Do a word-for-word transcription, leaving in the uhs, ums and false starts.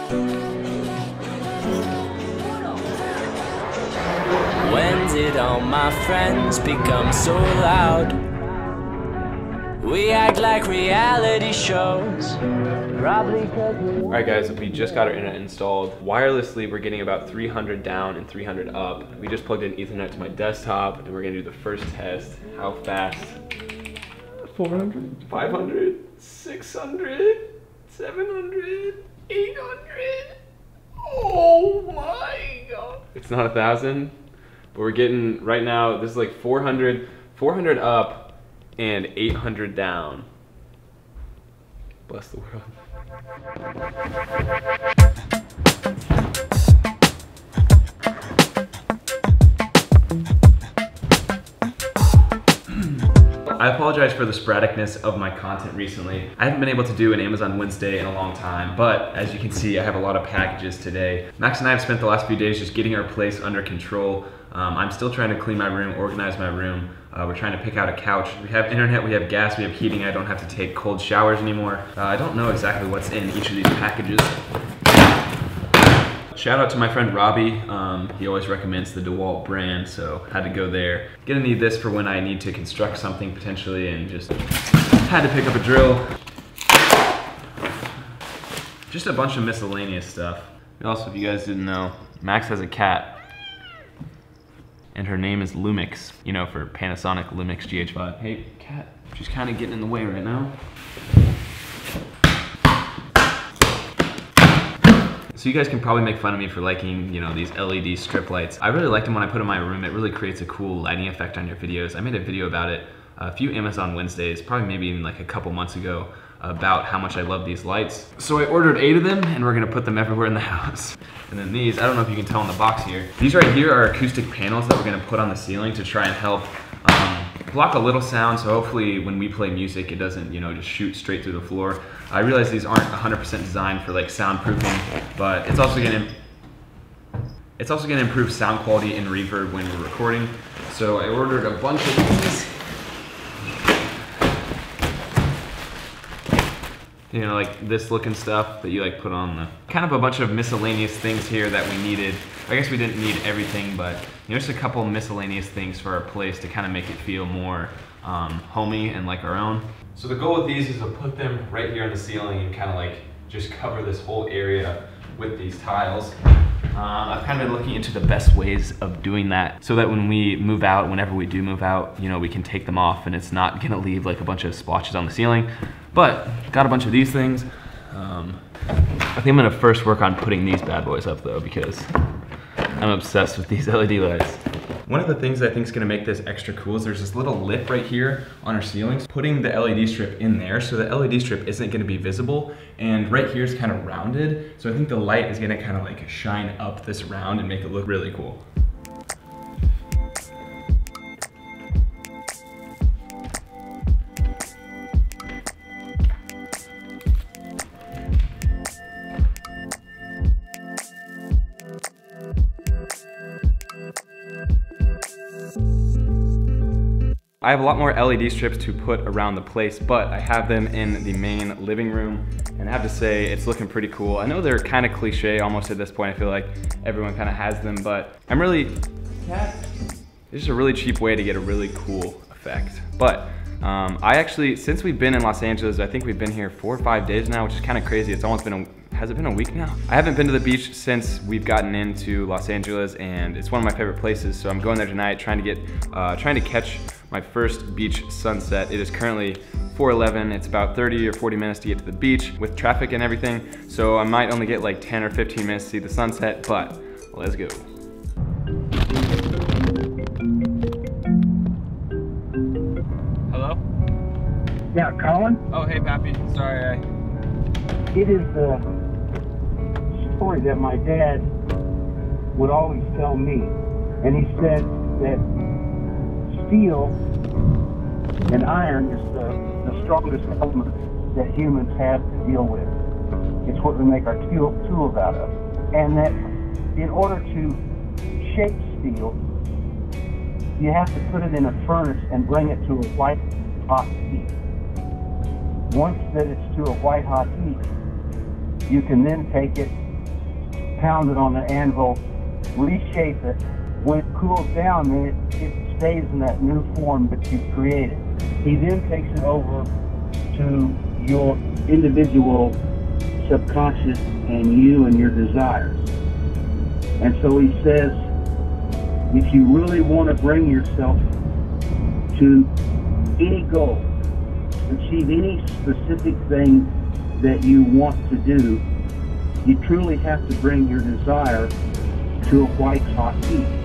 When did all my friends become so loud? We act like reality shows. Probably cause we... Alright guys, we just got our internet installed. Wirelessly, we're getting about three hundred down and three hundred up. We just plugged in Ethernet to my desktop, and we're gonna do the first test. How fast? four hundred, five hundred, six hundred, seven hundred, eight hundred. Oh my god. It's not a thousand, but we're getting, right now, this is like four hundred, four hundred up and eight hundred down. Bless the world. I apologize for the sporadicness of my content recently. I haven't been able to do an Amazon Wednesday in a long time, but as you can see, I have a lot of packages today. Max and I have spent the last few days just getting our place under control. Um, I'm still trying to clean my room, organize my room. Uh, we're trying to pick out a couch. We have internet, we have gas, we have heating. I don't have to take cold showers anymore. Uh, I don't know exactly what's in each of these packages. Shout out to my friend Robbie. Um, he always recommends the DeWalt brand, so had to go there. Gonna need this for when I need to construct something potentially, and just had to pick up a drill. Just a bunch of miscellaneous stuff. Also, if you guys didn't know, Max has a cat. And her name is Lumix, you know, for Panasonic Lumix G H five. Hey, cat, she's kind of getting in the way right now. So you guys can probably make fun of me for liking, you know, these L E D strip lights. I really like them when I put them in my room. It really creates a cool lighting effect on your videos. I made a video about it a few Amazon Wednesdays, probably maybe even like a couple months ago, about how much I love these lights. So I ordered eight of them, and we're gonna put them everywhere in the house. And then these, I don't know if you can tell in the box here, these right here are acoustic panels that we're gonna put on the ceiling to try and help um, block a little sound, so hopefully when we play music, it doesn't, you know, just shoot straight through the floor. I realize these aren't one hundred percent designed for like soundproofing, but it's also gonna, it's also gonna improve sound quality and reverb when we're recording. So I ordered a bunch of these. You know, like this looking stuff that you like put on the, kind of a bunch of miscellaneous things here that we needed. I guess we didn't need everything, but you know, just a couple miscellaneous things for our place to kind of make it feel more um, homey and like our own. So the goal with these is to put them right here on the ceiling and kind of like just cover this whole area with these tiles. Um, I've kind of been looking into the best ways of doing that so that when we move out, whenever we do move out, you know, we can take them off and it's not gonna leave like a bunch of splotches on the ceiling. But got a bunch of these things. Um, I think I'm gonna first work on putting these bad boys up though, because I'm obsessed with these L E D lights. One of the things I think is gonna make this extra cool is there's this little lip right here on our ceilings. Putting the L E D strip in there, so the L E D strip isn't gonna be visible, and right here is kind of rounded, so I think the light is gonna kind of like shine up this round and make it look really cool. I have a lot more L E D strips to put around the place, but I have them in the main living room, and I have to say it's looking pretty cool. I know they're kind of cliche almost at this point. I feel like everyone kind of has them, but I'm really, cat, it's just a really cheap way to get a really cool effect. But um, I actually, since we've been in Los Angeles, I think we've been here four or five days now, which is kind of crazy. It's almost been a, has it been a week now? I haven't been to the beach since we've gotten into Los Angeles, and it's one of my favorite places, so I'm going there tonight trying to get, uh, trying to catch my first beach sunset. It is currently four eleven. It's about thirty or forty minutes to get to the beach with traffic and everything. So I might only get like ten or fifteen minutes to see the sunset, but let's go. Hello? Yeah, Colin? Oh, hey, Pappy. Sorry, I... It is the story that my dad would always tell me. And he said that steel and iron is the, the strongest element that humans have to deal with. It's what we make our tool, tools out of. And that in order to shape steel, you have to put it in a furnace and bring it to a white hot heat. Once that it's to a white hot heat, you can then take it pound it on the anvil, reshape it. When it cools down, then it, it stays in that new form that you've created. He then takes it over to your individual subconscious and you and your desires. And so he says, if you really want to bring yourself to any goal, achieve any specific thing that you want to do, you truly have to bring your desire to a white hot heat.